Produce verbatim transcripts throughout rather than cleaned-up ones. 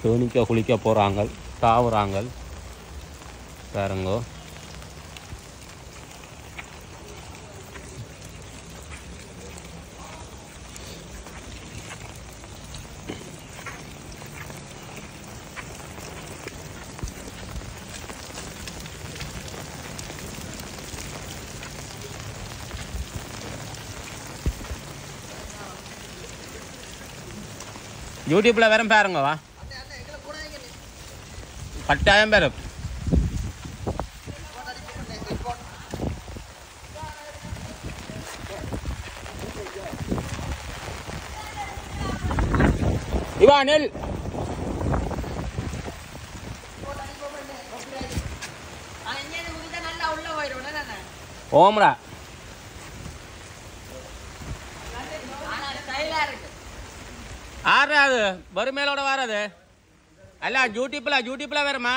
தேனிக்க குளிக்க போகிறாங்க, தாவுறாங்க பாருங்கோ. யூடியூப்ல வரும் பாருங்க, வா கட்டாயம் பேரும். இவா நெல் ஓம்ரா ஆறாது வறுமையிலோட வராது அல்ல. யூடியூப்ல யூடியூப்ல வருமா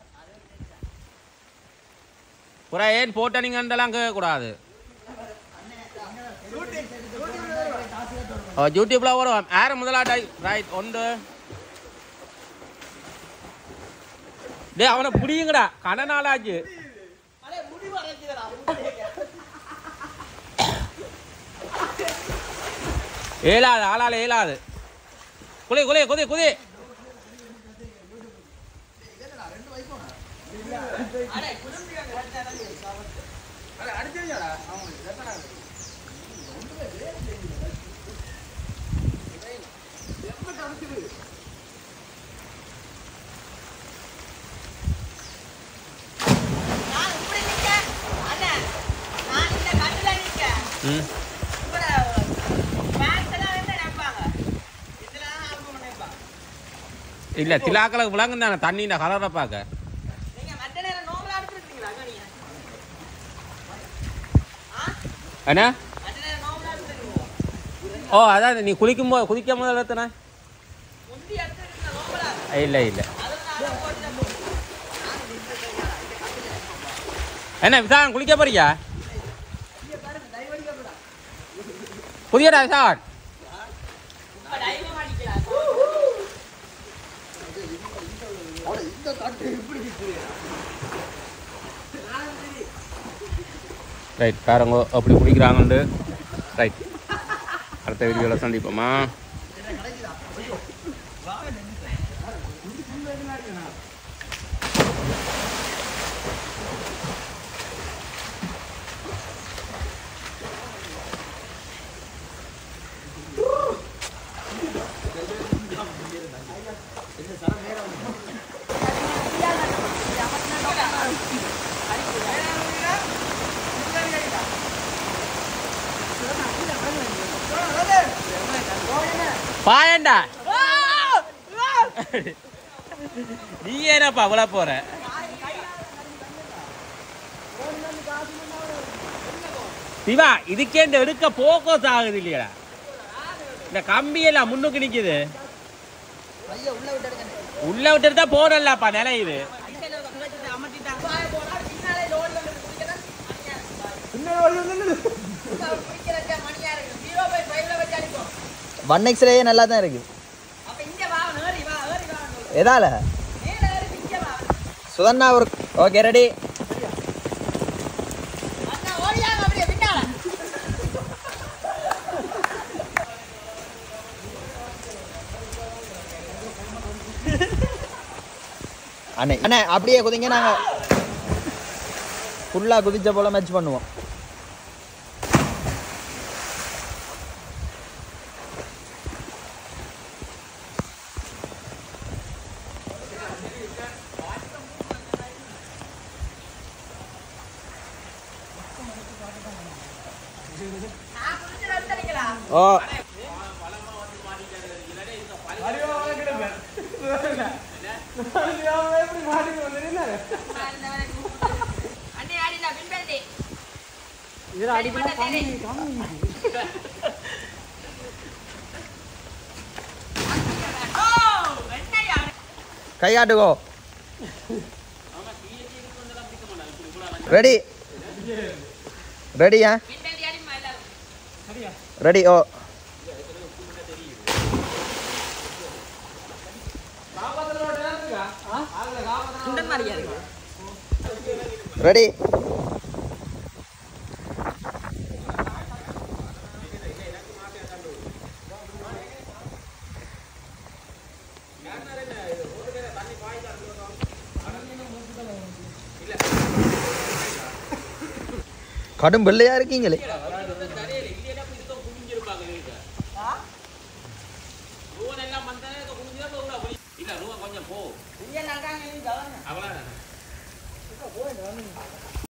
புறா ஏன் போட்ட நீங்க கேட்கக்கூடாது. யூடியூப்ல வரும் யாரு முதலாட்டாய் ரைட் ஒன்று. டே அவனை புடியுங்கடா, கன நாளாச்சு. ஏழாது ஆளால ஏழாது. குளி குளி குதி குதி. இல்ல திலாக்களுக்கு விளங்கு தானே தண்ணி கலரை பார்க்க. என்ன ஓ அதான் நீ குளிக்கும் போது குதிக்கும் போது எடுத்தனா? இல்ல இல்ல என்ன விசான் குளிக்க போறியா? புதியடா விசான். ரைட் பாருங்க அப்படி குடிக்கிறாங்கண்டு. ரைட் அடுத்த வீடியோவில் சந்திப்போமா. பாயண்டா நீ ஏனப்பா அவ்வளோ போற? சிவா இதுக்கே இந்த எடுக்க போக்கோஸ் ஆகுது இல்லையா? இந்த கம்பியெல்லாம் முன்னுக்கு நிக்குது. உள்ள விட்டுட்டு தான் போடலப்பா நிலை இது. ஒன் எக்ஸ்ரே நல்லா தான் இருக்கு. எதால சுதன்னா ஒரு ஓகே ரெடி. அண்ணே அண்ணே அப்படியே குதிங்க, நாங்க ஃபுல்லா குதிச்ச போல மேட்ச் பண்ணுவோம். ஓ கையாட்டுக்கோ. ரெடி ரெடியா ரெடி. ஓ காப்பாத்தல ரெடி கடும் வெள்ளையா இருக்கீங்களே கொஞ்சம் போ